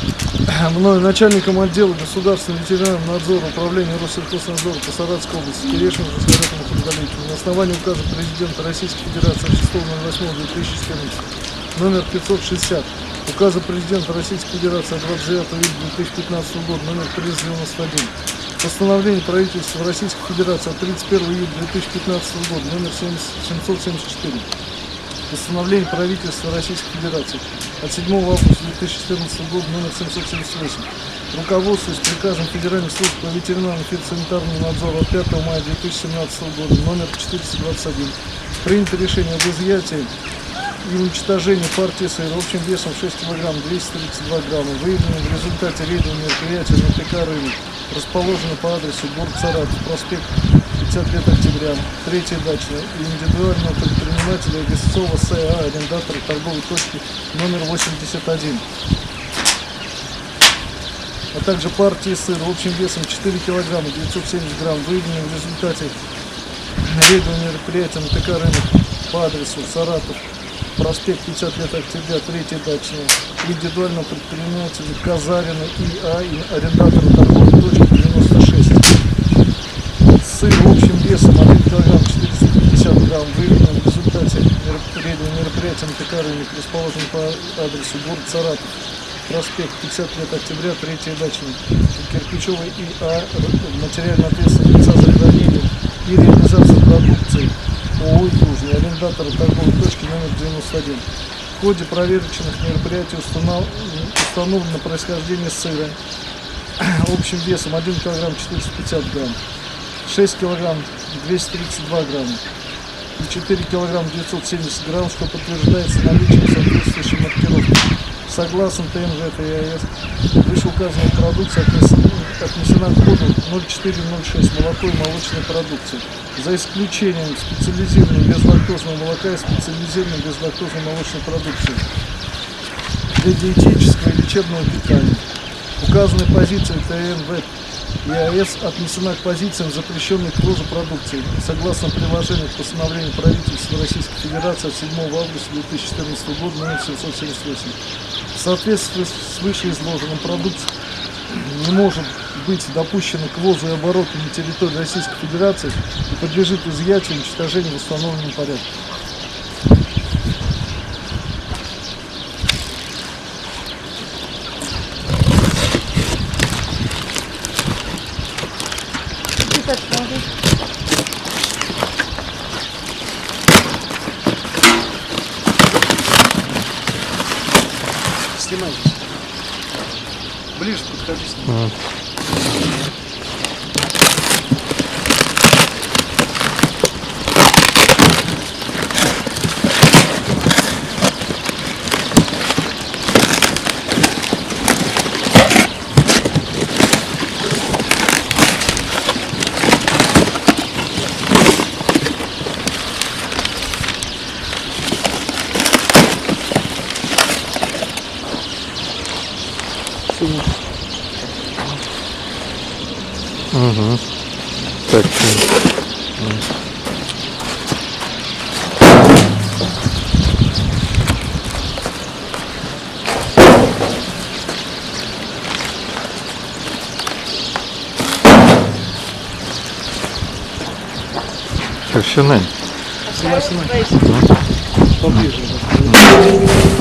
Мною начальником отдела государственного ветеринарного надзора управления Россельхознадзора по Саратовской области Терешиным Раскаратом Мухаммадалиевичем на основании указа президента Российской Федерации от 6.08.2014 номер 560, указа президента Российской Федерации от 29 июля 2015 года номер 391, постановление правительства Российской Федерации от 31 июля 2015 года номер 774, постановление правительства Российской Федерации от 7 августа 2014 года номер 778, руководствуясь приказом Федеральной службы по ветеринарно-фитосанитарному надзору от 5 мая 2017 года номер 421, принято решение об изъятии и уничтожении партии сыра общим весом 6 кг 232 грамма, выявленным в результате рейдового мероприятия на ТК «Рынок», расположено по адресу город Саратов, проспект 50 лет октября, 3-я дачная, и индивидуального предпринимателя Весцова СА, арендатора торговой точки номер 81, а также партии сыра общим весом 4 кг 970 грамм, выявленным в результате рейдового мероприятия на ТК «Рынок» по адресу Саратов, проспект 50 лет октября, 3-я дачная, индивидуального предпринимателя Казарина ИА и арендатора торговой точки 96. Сыр общим весом 1 кг 450 грамм, выявленным в результате рейдового мероприятия на ТК «Рынок», расположен по адресу город Саратов, проспект 50 лет октября, 3-я дачная, Кирпичевой ИА, материально ответственного лица за хранение и реализацию продукции ООО «Южный», арендатора торговой точки номер 91. В ходе проверочных мероприятий установлено происхождение сыра общим весом 1 кг 450 грамм, 6 кг 232 грамма и 4 кг 970 грамм, что подтверждается наличием соответствующей маркировки. Согласно ТМЖ ТАС, вышеуказанная продукция отнесена к коду 0406 молоко и молочная продукция, за исключением специализированного безлактозного молока и специализированной безлактозной молочной продукции для диетического и лечебного питания. Указанная позиция ТМВ и АЭС отнесена к позициям, запрещенной к ввозу продукции, согласно приложению к постановлению правительства Российской Федерации от 7 августа 2014 года номер 778. В соответствии с вышеизложенным, продукция не может быть допущена к ввозу и обороту на территории Российской Федерации и подлежит изъятию и уничтожению в установленном порядке. Снимай. Ближе подходи. Угу. Так. Так, все, Нань. Поближе.